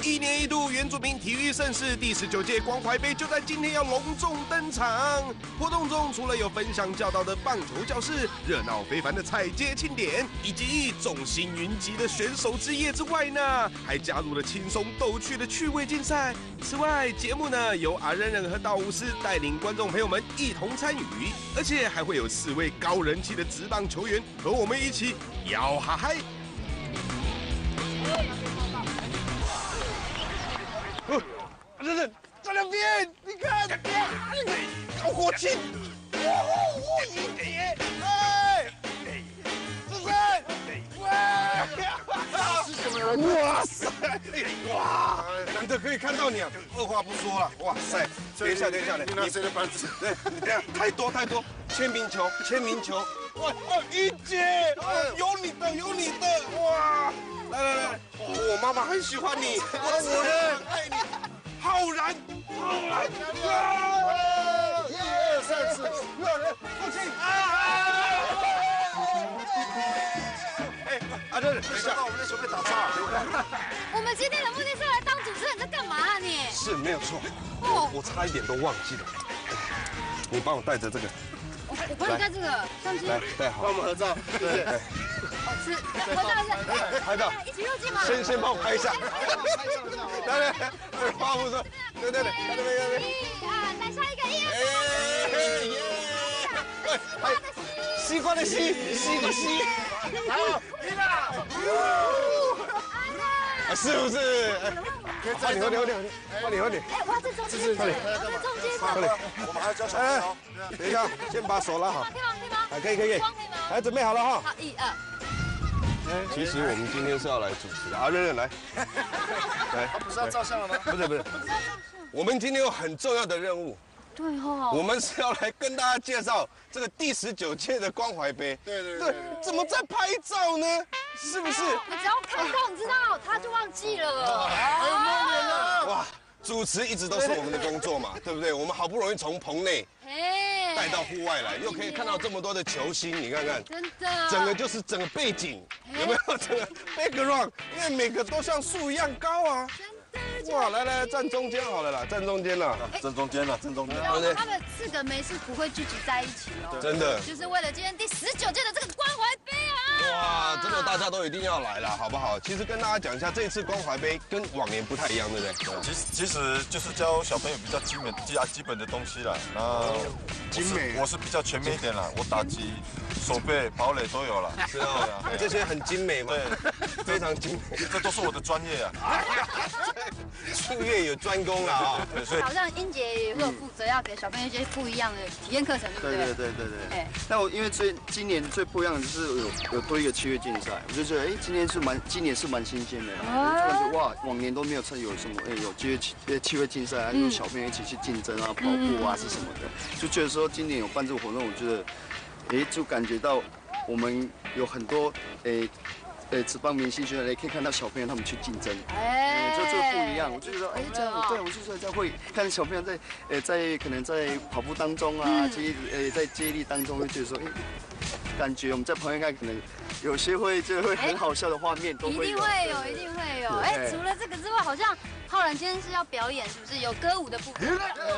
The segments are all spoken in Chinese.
1年1度原住民体育盛事第19届关怀杯就在今天要隆重登场。活动中除了有分享教导的棒球教室、热闹非凡的彩街庆典，以及众星云集的选手之夜之外呢，还加入了轻松逗趣的趣味竞赛。此外，节目呢由阿仁仁和道巫师带领观众朋友们一同参与，而且还会有4位高人气的职棒球员和我们一起摇哈嗨。仁仁，在那边，你看，好火气！一姐，哎，志胜，哇塞，哇，难得可以看到你啊！二话不说了，哇塞！等一下，你拿谁的板子？对，你这样太多，签名球，哇，一姐，有你的，哇！来，我妈妈很喜欢你，我呢爱你，浩然，1、2、3、4，父亲哎，阿珍，等一下，我们在准备打岔。 我们今天的目的是来当主持人，在干嘛啊你？ 是没有错，我差一点都忘记了。你帮我带着这个， 我帮你带这个相机， 来带好，帮我们合照，对。 是合照是， 拍照， 一起入镜吗？ 先帮我拍一下。来，二话不说，对，来这边。 来下一个1、2、3。 西瓜的西，好，一啦，是不是？换你。 哎，我要在中间，快点， 我们还要教小朋友。等一下，先把手拉好。 可以吗？ 可以。来，准备好了哈。 好，1、2。 其实我们今天是要来主持的，仁仁来， 不是要照相了吗？ 不是，我们今天有很重要的任务。 对哦， 我们是要来跟大家介绍这个第19届的关怀杯。 对， 怎么在拍照呢？是不是？ 你只要看到，你知道，他就忘记了。 还有梦人呢。 哇，主持一直都是我们的工作嘛，对不对？我们好不容易从棚内带到户外来，又可以看到这么多的球星，你看看， 真的， 整个背景有没有整个 background？因为每个都像树一样高啊。哇，来，站中间好了啦，站中间了。 正中间。 他们4个没事不会聚集在一起哦。 真的， 就是为了今天第19届的这个关怀杯啊！ 哇，真的大家都一定要来了，好不好？其实跟大家讲一下，这一次关怀杯跟往年不太一样，对不对？ 其实就是教小朋友比较基本的东西啦。然后我是比较全面一点啦，我打击、手背、跑垒都有了。 是啊，这些很精美嘛， 对， 非常精美， 这都是我的专业啊。 术业有专攻啦啊！ 所以好像英姐也会有负责要给小朋友一些不一样的体验课程，对不对？ 对。那我因为今年最不一样的就是有多一个契约竞赛，我就觉得今年是蛮新鲜的，突然就哇，往年都没有有什么有契约竞赛啊，有小朋友一起去竞争啊，跑步啊是什么的，就觉得说今年有办这个活动，我觉得就感觉到我们有很多职棒明星学员可以看到小朋友他们去竞争，就不一样。我就说，这样对，我就说这样会看小朋友在可能在跑步当中啊，在接力当中，会觉得说，感觉我们在旁边看，可能有些会很好笑的画面都会有。 一定会有。除了这个之外，好像浩然今天是要表演，是不是有歌舞的部分？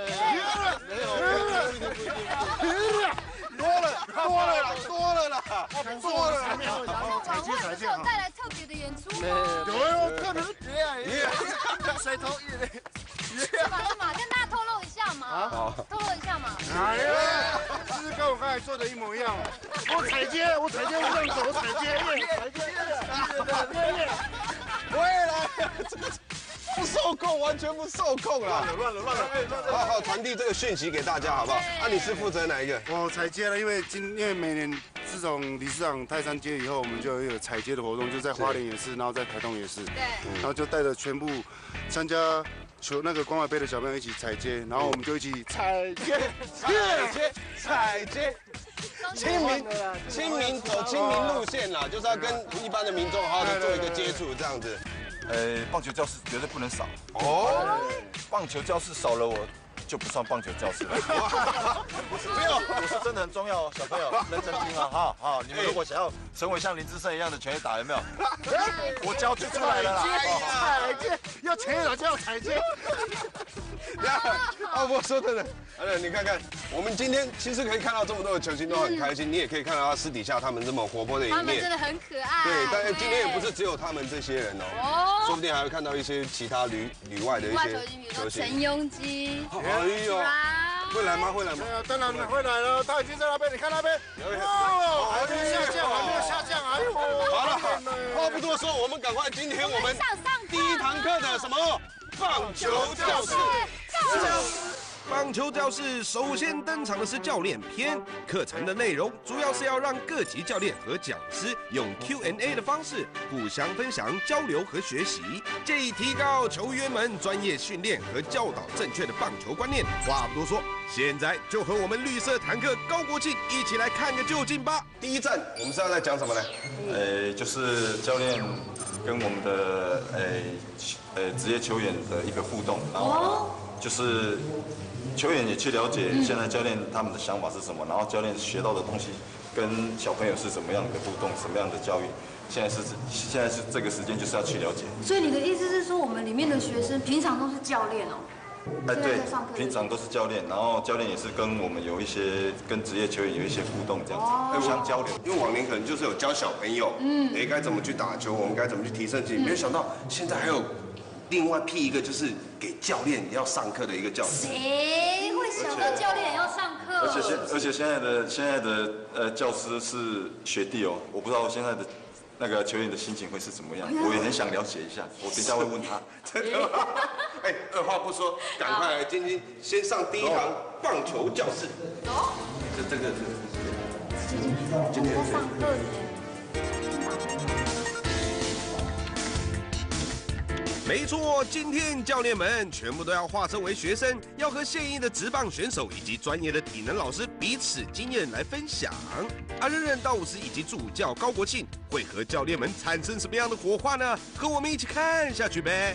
多了啦！ 晚会是有带来特别的演出吗？ 有特别甩头干嘛？跟大家透露一下嘛。透露一下嘛。 哎呀，就是跟我刚才说的一模一样。我踩街，我这样走，我踩街， 不会啦，这个不受控，完全不受控啦！ 乱了！ 好，传递这个讯息给大家，好不好？你是负责哪一个？ 我踩街了，因为每年自从理事长泰山街以后，我们就有踩街的活动，就在花莲也是，然后在台东也是。对。然后就带着全部参加那个关怀杯的小朋友一起踩街，然后我们就一起踩街。亲民走亲民路线啦，就是要跟一般的民众好好的做一个接触，这样子。棒球教室绝对不能少哦，棒球教室少了我就不算棒球教室了。没有，我是真的很重要哦，小朋友认真听啊，好，你们如果想要成为像林志胜一样的全垒打，有没有？我教就出来了啦。踩街， 要前脚就要台阶。 哦，我说真的，你看看，我们今天其实可以看到这么多的球星都很开心，你也可以看到他私底下他们这么活泼的一面。 他们真的很可爱。 对，但是今天也不是只有他们这些人哦，说不定还会看到一些其他旅外的一些球星，陈庸基。 哎呦，会来吗？会来吗？ 当然会来了，他已经在那边，你看那边，哦，还没有下降，还没有下降，哎呦， 好了，话不多说，我们赶快，今天我们第一堂课的什么棒球教室。棒球教室首先登场的是教练篇，课程的内容主要是要让各级教练和讲师用 Q&A 的方式互相分享、交流和学习，借以提高球员们专业训练和教导正确的棒球观念。话不多说，现在就和我们绿色坦克高国庆一起来看个究竟吧。第一站我们是要在讲什么呢？ 就是教练跟我们的职业球员的一个互动，然后就是球员也去了解现在教练他们的想法是什么，然后教练学到的东西跟小朋友是怎么样的互动，什么样的教育。现在是这个时间就是要去了解。 所以你的意思是说，我们里面的学生平常都是教练哦？ 对，平常都是教练，然后教练也是跟我们有一些跟职业球员有一些互动这样子，互相交流。 因为往年可能就是有教小朋友，该怎么去打球，我们该怎么去提升自己，没有想到现在还有另外辟一个就是给教练要上课的一个教室。 谁会想到教练也要上课？ 而且现在的教师是学弟哦，我不知道现在的那个球员的心情会是怎么样，我也很想了解一下，我等一下会问他。 真的吗？哎，二话不说，赶快来，今天先上第一堂棒球教室。走。这个。 今天在上课耶。 没错，今天教练们全部都要化身为学生，要和现役的职棒选手以及专业的体能老师彼此经验来分享。任任道武师以及助教高国庆会和教练们产生什么样的火花呢？和我们一起看下去呗。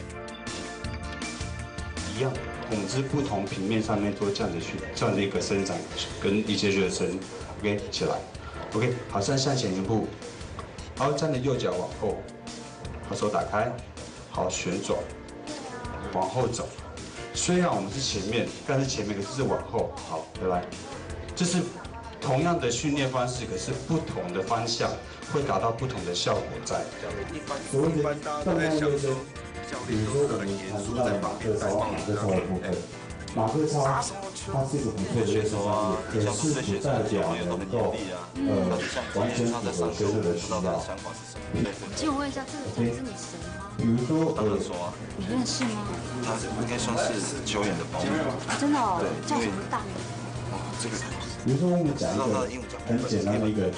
一样，我们是不同平面上面做这样的一个伸展跟一些热身。OK， 起来。OK， 好，再向前一步。好，站的右脚往后，好，手打开。好，旋转，往后走。虽然我们是前面，但是前面可是往后。好，回来。这是同样的训练方式，可是不同的方向会达到不同的效果在。 一般大家都在想说，教练都是很严肃在旁边在帮你。 马克操，它是一个不错的学手，可是不代表能够完全符合学生的需要。 请我问一下，这个教练是你谁吗？ 比如说， 你认识吗？ 他应该算是球员的保姆。 真的哦？叫什么大名？ 这个。 比如说我们讲一个很简单的一个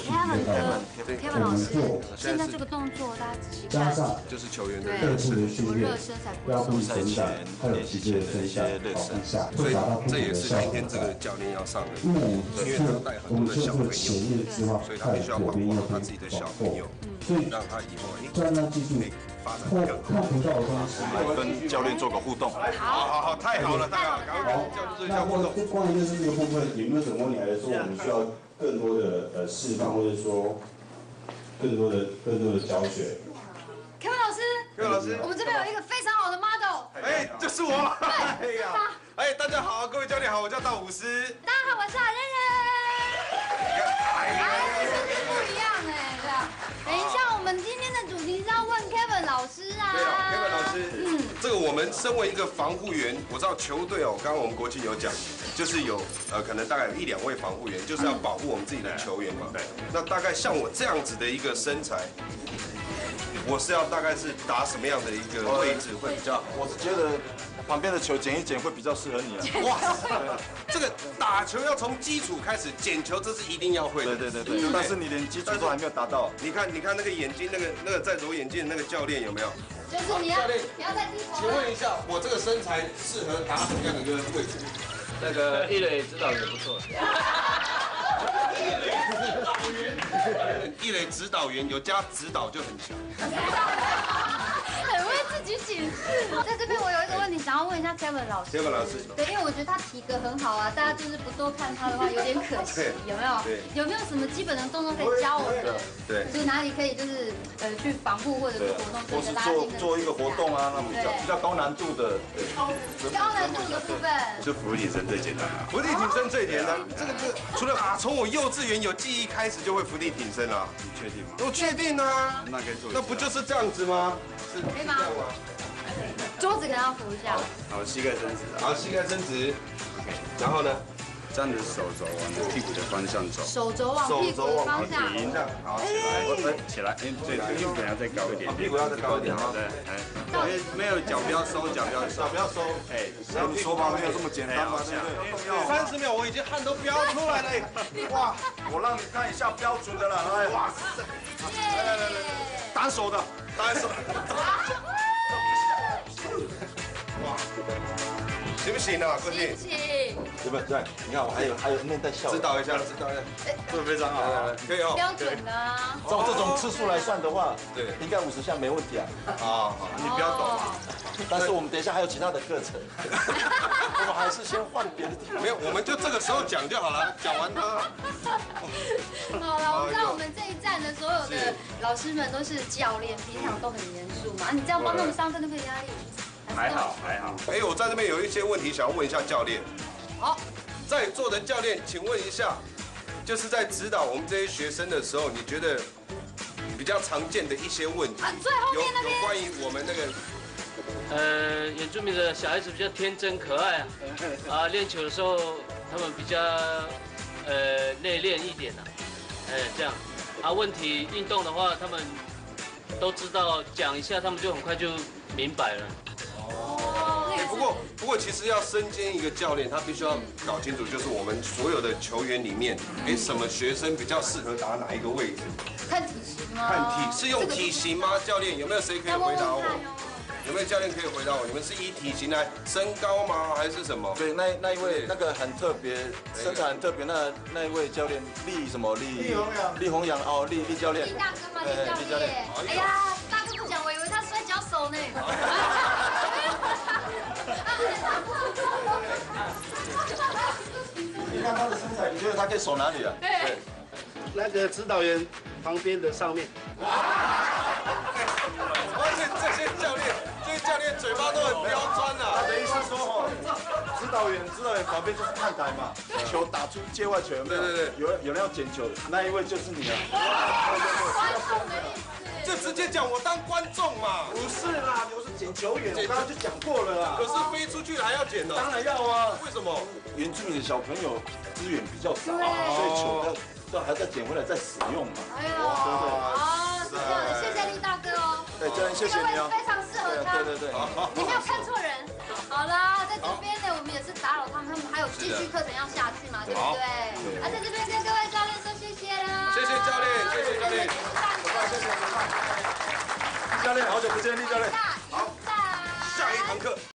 Kevin 老师，现在这个动作大家仔细看， 加上就是球员的二次的训练，腰部伸展，还有脊椎的伸展，往下， 所以会达到不这也同的效果是今天这个教练要上的， 因为因为他要带很多的小朋友， 前面之外， 所以他必须要保护好他自己的小朋友， 所以让他以后专项技术发展或更好。 看不到的东西， 跟教练做个互动。 好，太好了，太好了，赶快跟教练做一下互动。 关于这个部分，有没有什么问题？还是说我们需要更多的示范，或者说更多的教学 ？Kevin 老师，我们这边有一个非常好的 model。 哎，就是我。哎呀，哎，大家好，各位教练好，我叫道武师。 大家好，我是任任。哎，声音不一样哎，对啊。等一下，我们今天的主题是要问 Kevin 老师啊。 对啊 ，Kevin 老师，这个我们身为一个防护员，我知道球队哦，刚刚我们国庆有讲，就是有可能大概有1、2位防护员，就是要保护我们自己的球员嘛。对。那大概像我这样子的一个身材，我是要大概是打什么样的一个位置会比较？ 我是觉得旁边的球捡一捡会比较适合你啊。 哇，这个打球要从基础开始，捡球这是一定要会的。 对，但是你连基础都还没有达到。 你看那个眼睛，那个在揉眼镜的那个教练有没有？ 就是你要在低头。 请问一下，我这个身材适合打什么样的一个位置？ 那个一垒指导员不错。 一垒指导员有加指导就很强。 很会自己解释。在这边我有一个问题想想要问一下 Kevin 老师。 Kevin 老师， 对，因为我觉得他体格很好啊，大家就是不多看他的话有点可惜，有没有？ 对。 有没有什么基本的动作可以教我们？ 对。 就是哪里可以就是去防护或者是活动， 或是做一个活动啊，那比较高难度的，对。 高难度的部分。 就伏地挺身最简单啊。 伏地挺身最简单，这个除了从我幼稚园有记忆开始就会伏地挺身了。 你确定吗？ 我确定啊。 那可以做。 那不就是这样子吗？是可以吗？桌子可能要扶一下。 好，膝盖伸直。 好，膝盖伸直。然后呢？ 这样子手肘往屁股的方向走。 手肘往屁股的方向。 停，好，起来，起来，对，屁股要再高一点。 屁股要再高一点啊。 对，没有脚不要收，脚不要收， 不要收。哎，说法没有这么简单嘛，对不对 ？30秒，我已经汗都飙出来了。 哇，我让你看一下标准的了，哎，哇塞！来，单手的，单手。哇，行不行啊，郭靖？ 行。 对不对？你看我还有面带笑。指导一下， 做得非常好， 可以哦。 标准的啊。 照这种次数来算的话，对，应该50下没问题啊。好，你不要抖。但是我们等一下还有其他的课程，我们还是先换别的地方。 没有，我们就这个时候讲就好了，讲完它。 好了，我知道我们这一站的所有的老师们都是教练，平常都很严肃嘛。你这样帮他们上课，会不会压力？ 还好。 哎，我在这边有一些问题想要问一下教练。 好， 在座的教练，请问一下，就是在指导我们这些学生的时候，你觉得比较常见的一些问题， 最后面那边有关于我们那个， 原住民的小孩子比较天真可爱啊，练球的时候他们比较内敛一点这样啊，问题运动的话他们都知道，讲一下他们就很快就明白了。 不过其实要身兼一个教练，他必须要搞清楚，就是我们所有的球员里面，什么学生比较适合打哪一个位置？ 看体型吗？ 是用体型吗？教练有没有谁可以回答我？有没有教练可以回答我？你们是以体型来身高吗？还是什么？ 对，那一位那个很特别，身材很特别，那一位教练厉弘扬哦，厉教练。 厉大哥吗？厉教练。哎呀，大哥不讲，我以为他摔跤手呢。 你看他的身材，你觉得他可以守哪里啊？ 对， 那个指导员旁边的上面。 而且这些教练嘴巴都很刁钻啊。 他的意思说指导员旁边就是看台嘛，球打出界外球有没有？对，有人要捡球，那一位就是你啊。 就直接讲我当观众嘛。 不是啦，我是捡球员，我刚刚就讲过了啦。 可是飞出去还要捡呢？ 当然要啊。 为什么？ 原住民的小朋友资源比较少，所以球都还在捡回来再使用嘛。 哎呦，好，是这样的，谢谢厉大哥哦。 对，教练谢谢你哦。 非常适合他。 对。 你没有看错人。好啦，在这边呢，我们也是打扰他们还有继续课程要下去嘛，对不对？那在这边跟各位教练说谢谢啦。 谢谢教练，谢谢教练。 谢谢教练，好久不见，厉教练。 好，下一堂课。